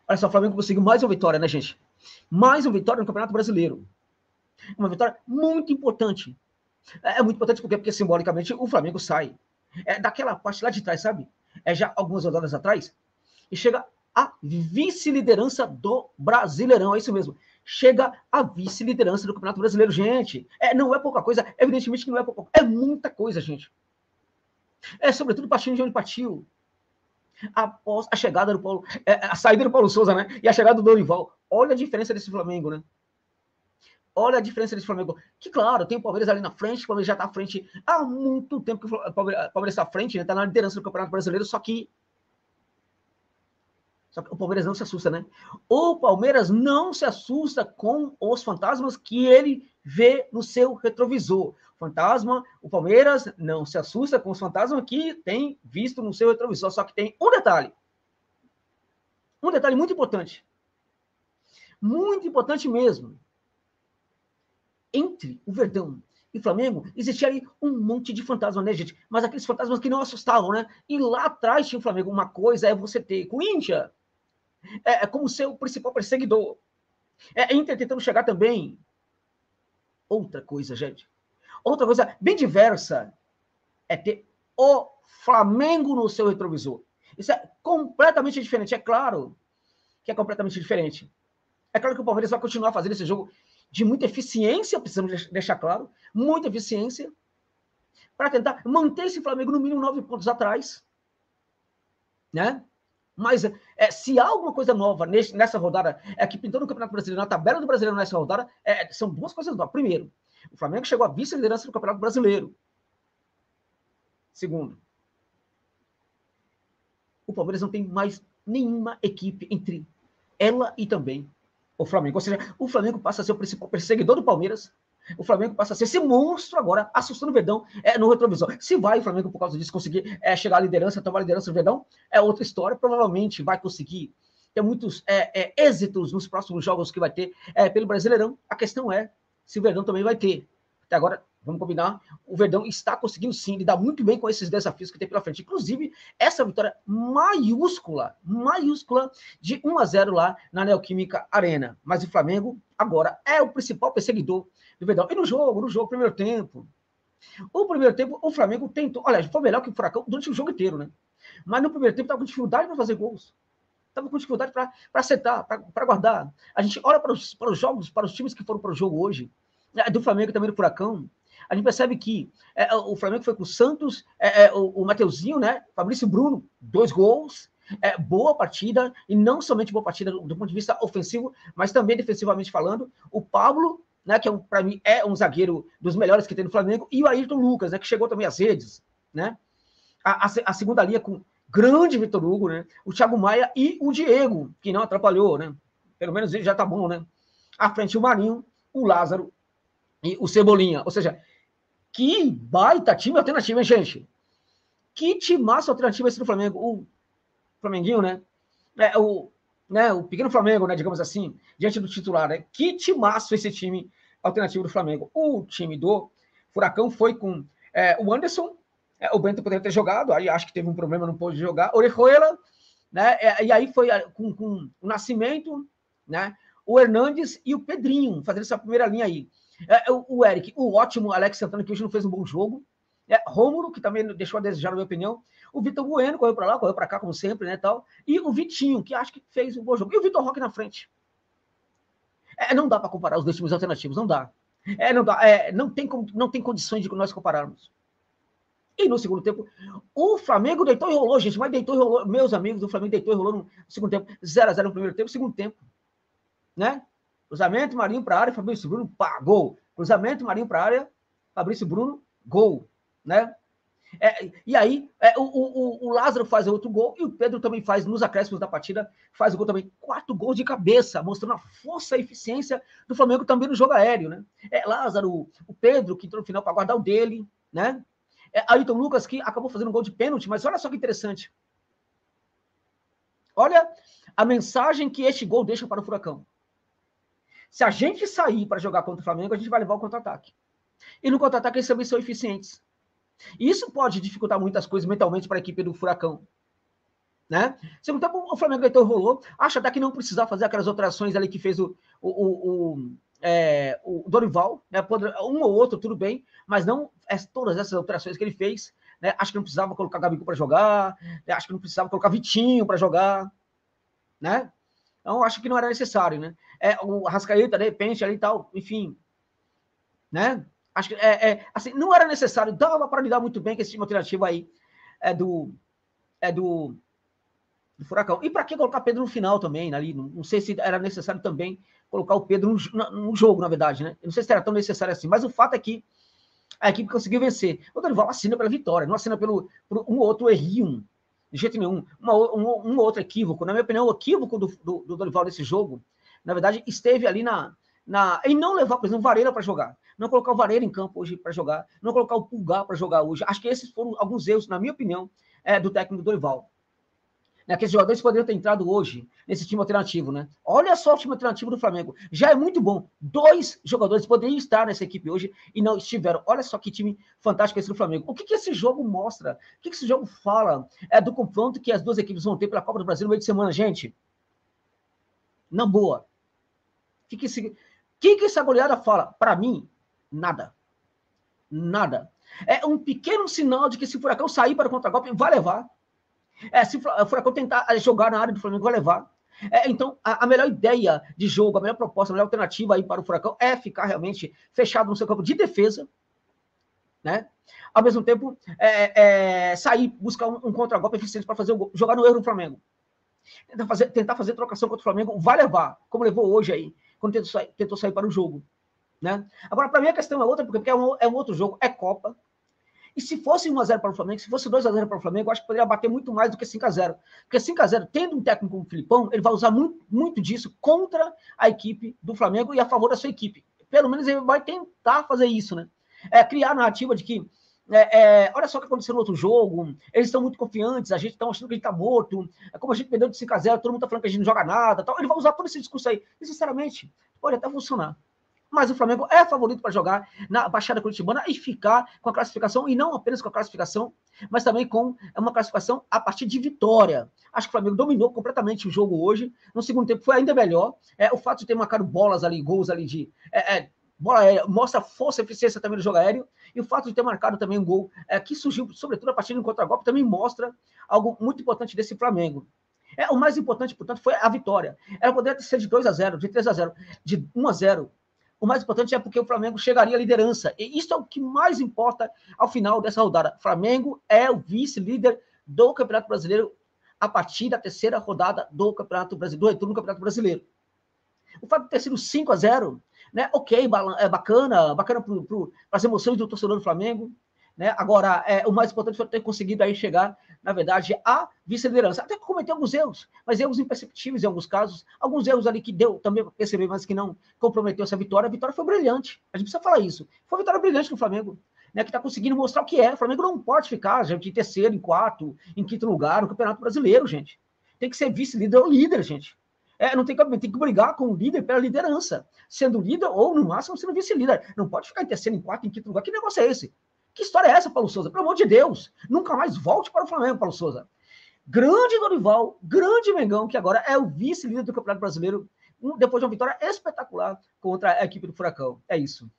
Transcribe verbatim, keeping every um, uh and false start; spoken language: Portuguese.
Olha só, o Flamengo conseguiu mais uma vitória, né, gente? Mais uma vitória no Campeonato Brasileiro. Uma vitória muito importante. É muito importante porque, porque simbolicamente, o Flamengo sai é, daquela parte lá de trás, sabe? É já algumas rodadas atrás, e chega a vice-liderança do Brasileirão, é isso mesmo. Chega a vice-liderança do Campeonato Brasileiro, gente. É, não é pouca coisa, evidentemente que não é pouca coisa, é muita coisa, gente. É sobretudo partindo de onde partiu. Após a chegada do Paulo, é, a saída do Paulo Souza, né? E a chegada do Dorival. Olha a diferença desse Flamengo, né? Olha a diferença desse Flamengo. Que, claro, tem o Palmeiras ali na frente, o Palmeiras já está à frente há muito tempo que o Palmeiras está à frente, está, né? na liderança do Campeonato Brasileiro, só que Só que o Palmeiras não se assusta, né? O Palmeiras não se assusta com os fantasmas que ele vê no seu retrovisor. Fantasma, o Palmeiras não se assusta com os fantasmas que tem visto no seu retrovisor. Só que tem um detalhe. Um detalhe muito importante. Muito importante mesmo. Entre o Verdão e o Flamengo, existia ali um monte de fantasmas, né, gente? Mas aqueles fantasmas que não assustavam, né? E lá atrás tinha o Flamengo. Uma coisa é você ter Corinthians, é, é como seu principal perseguidor. É Inter tentando chegar também. Outra coisa, gente. Outra coisa bem diversa é ter o Flamengo no seu retrovisor. Isso é completamente diferente. É claro que é completamente diferente. É claro que o Palmeiras vai continuar fazendo esse jogo de muita eficiência, precisamos deixar claro, muita eficiência, para tentar manter esse Flamengo no mínimo nove pontos atrás, né? Mas é, se há alguma coisa nova nesse, nessa rodada, é que pintou no Campeonato Brasileiro, na tabela do Brasileiro nessa rodada, é, são duas coisas novas. Primeiro, o Flamengo chegou à vice-liderança do Campeonato Brasileiro. Segundo, o Palmeiras não tem mais nenhuma equipe entre ela e também o Flamengo. Ou seja, o Flamengo passa a ser o principal perseguidor do Palmeiras. O Flamengo passa a ser esse monstro agora, assustando o Verdão é, no retrovisor. Se vai o Flamengo, por causa disso, conseguir é, chegar à liderança, tomar a liderança do Verdão, é outra história. Provavelmente vai conseguir ter muitos é, é, êxitos nos próximos jogos que vai ter é, pelo Brasileirão. A questão é se o Verdão também vai ter. Até agora, vamos combinar, o Verdão está conseguindo sim lidar muito bem com esses desafios que tem pela frente. Inclusive, essa vitória maiúscula, maiúscula, de um a zero lá na Neoquímica Arena. Mas o Flamengo, agora, é o principal perseguidor do Verdão. E no jogo, no jogo, primeiro tempo, o primeiro tempo, o Flamengo tentou, olha, foi melhor que o Furacão durante o jogo inteiro, né? Mas no primeiro tempo estava com dificuldade para fazer gols. Estava com dificuldade para acertar, para guardar. A gente olha para os, para os jogos, para os times que foram para o jogo hoje, do Flamengo e também do Furacão, a gente percebe que é, o Flamengo foi com o Santos, é, é, o, o Mateuzinho, né? Fabrício Bruno, dois gols, é, boa partida, e não somente boa partida do, do ponto de vista ofensivo, mas também defensivamente falando. O Pablo, né, que é um, para mim é um zagueiro dos melhores que tem no Flamengo, e o Ayrton Lucas, né, que chegou também às redes, né? A, a, a segunda linha com grande Vitor Hugo, né? O Thiago Maia e o Diego, que não atrapalhou, né? Pelo menos ele já tá bom, né? À frente o Marinho, o Lázaro e o Cebolinha. Ou seja, que baita time alternativo, hein, gente? Que timaço alternativo esse do Flamengo. O Flamenguinho, né? É, o, né? O pequeno Flamengo, né? Digamos assim, diante do titular, né? Que timaço esse time alternativo do Flamengo. O time do Furacão foi com é, o Anderson, é, o Bento poderia ter jogado, aí acho que teve um problema, não pôde jogar. Orejuela, né? É, e aí foi com, com o Nascimento, né? O Hernandes e o Pedrinho, fazendo essa primeira linha aí. É, o, o Eric, o ótimo Alex Santana, que hoje não fez um bom jogo. É, Rômulo, que também deixou a desejar, na minha opinião. O Vitor Bueno, correu para lá, correu para cá, como sempre, né, tal. E o Vitinho, que acho que fez um bom jogo. E o Vitor Roque na frente. É, não dá para comparar os dois times alternativos, não dá. É, não dá. É, não, tem, não tem condições de nós compararmos. E no segundo tempo, o Flamengo deitou e rolou, gente, mas deitou e rolou. Meus amigos do Flamengo deitou e rolou no segundo tempo. zero a zero no primeiro tempo, segundo tempo. Né? Cruzamento, Marinho para a área, Fabrício Bruno, pá, gol. Cruzamento, Marinho para a área, Fabrício Bruno, gol. Né? É, e aí, é, o, o, o Lázaro faz outro gol e o Pedro também faz, nos acréscimos da partida, faz o gol também. Quatro gols de cabeça, mostrando a força e eficiência do Flamengo também no jogo aéreo. Né? É, Lázaro, o Pedro, que entrou no final para guardar o dele. Né? É, Ayrton Lucas, que acabou fazendo um gol de pênalti, mas olha só que interessante. Olha a mensagem que este gol deixa para o Furacão. Se a gente sair para jogar contra o Flamengo, a gente vai levar o contra-ataque. E no contra-ataque eles também são eficientes. E isso pode dificultar muitas coisas mentalmente para a equipe do Furacão. né? Segundo tempo, o Flamengo então rolou, acha até que não precisava fazer aquelas alterações ali que fez o, o, o, o, é, o Dorival, né? Um ou outro, tudo bem, mas não é, todas essas alterações que ele fez, né? Acho que não precisava colocar Gabigol para jogar, né? Acho que não precisava colocar Vitinho para jogar, né? Então, acho que não era necessário, né? É, o Arrascaeta, de repente, ali e tal, enfim, né? Acho que é, é, assim, não era necessário, dava para lidar muito bem com esse time alternativo aí é do, é do, do Furacão. E para que colocar Pedro no final também, ali? Não, não sei se era necessário também colocar o Pedro no, no jogo, na verdade, né? Eu não sei se era tão necessário assim, mas o fato é que a equipe conseguiu vencer. O Dorival assina pela vitória, não assina pelo por um outro errinho, de jeito nenhum. Uma, um, um outro equívoco. Na minha opinião, o equívoco do, do, do Dorival nesse jogo, na verdade, esteve ali na, na em não levar, por exemplo, o Varela para jogar. Não colocar o Varela em campo hoje para jogar. Não colocar o Pulgar para jogar hoje. Acho que esses foram alguns erros, na minha opinião, é, do técnico do Dorival. Né, que os jogadores poderiam ter entrado hoje nesse time alternativo, né? Olha só o time alternativo do Flamengo. Já é muito bom. Dois jogadores poderiam estar nessa equipe hoje e não estiveram. Olha só que time fantástico esse do Flamengo. O que, que esse jogo mostra? O que, que esse jogo fala é do confronto que as duas equipes vão ter pela Copa do Brasil no meio de semana, gente? Na boa. O que, que, esse... que, que essa goleada fala? Para mim, nada. Nada. É um pequeno sinal de que se o Furacão sair para o contra-golpe, vai levar. É, se o Furacão tentar jogar na área do Flamengo, vai levar. É, então, a, a melhor ideia de jogo, a melhor proposta, a melhor alternativa aí para o Furacão é ficar realmente fechado no seu campo de defesa, né? Ao mesmo tempo, é, é, sair, buscar um, um contra-golpe eficiente para fazer o gol, jogar no erro do Flamengo. Tentar fazer, tentar fazer trocação contra o Flamengo, vai levar, como levou hoje aí, quando tentou sair, tentou sair para o jogo, né? Agora, para mim, a questão é outra, porque é um, é um outro jogo, é Copa. E se fosse um a zero para o Flamengo, se fosse dois a zero para o Flamengo, eu acho que poderia bater muito mais do que cinco a zero. Porque cinco a zero, tendo um técnico como o Filipão, ele vai usar muito, muito disso contra a equipe do Flamengo e a favor da sua equipe. Pelo menos ele vai tentar fazer isso, né? É, criar a narrativa de que é, é, olha só o que aconteceu no outro jogo, eles estão muito confiantes, a gente está achando que a gente está morto, é como a gente perdeu de cinco a zero, todo mundo está falando que a gente não joga nada, tal. Ele vai usar todo esse discurso aí. E, sinceramente, pode até funcionar. Mas o Flamengo é favorito para jogar na Baixada Curitibana e ficar com a classificação, e não apenas com a classificação, mas também com uma classificação a partir de vitória. Acho que o Flamengo dominou completamente o jogo hoje. No segundo tempo foi ainda melhor. É, o fato de ter marcado bolas ali, gols ali de... É, é, bola aérea, mostra força e eficiência também do jogo aéreo. E o fato de ter marcado também um gol é, que surgiu, sobretudo, a partir de um contra-golpe, também mostra algo muito importante desse Flamengo. É, o mais importante, portanto, foi a vitória. Ela poderia ser de dois a zero, de três a zero, de um a zero. O mais importante é porque o Flamengo chegaria à liderança. E isso é o que mais importa ao final dessa rodada. O Flamengo é o vice-líder do Campeonato Brasileiro a partir da terceira rodada do Campeonato Brasileiro, do retorno do Campeonato Brasileiro. O fato de ter sido cinco a zero, né? Ok, é bacana, bacana para as emoções do torcedor do Flamengo. Né? Agora, é, o mais importante foi ter conseguido aí chegar, na verdade, à vice-liderança. Até que cometeu alguns erros, mas erros imperceptíveis em alguns casos. Alguns erros ali que deu também para perceber, mas que não comprometeu essa vitória. A vitória foi brilhante. A gente precisa falar isso. Foi uma vitória brilhante do Flamengo, né? Que está conseguindo mostrar o que é. O Flamengo não pode ficar, gente, em terceiro, em quarto, em quinto lugar no Campeonato Brasileiro, gente. Tem que ser vice-líder ou líder, gente. É, não tem que, tem que brigar com o líder pela liderança. Sendo líder ou, no máximo, sendo vice-líder. Não pode ficar em terceiro, em quarto, em quinto lugar. Que negócio é esse? Que história é essa, Paulo Souza? Pelo amor de Deus, nunca mais volte para o Flamengo, Paulo Souza. Grande Dorival, grande Mengão, que agora é o vice-líder do Campeonato Brasileiro, depois de uma vitória espetacular contra a equipe do Furacão. É isso.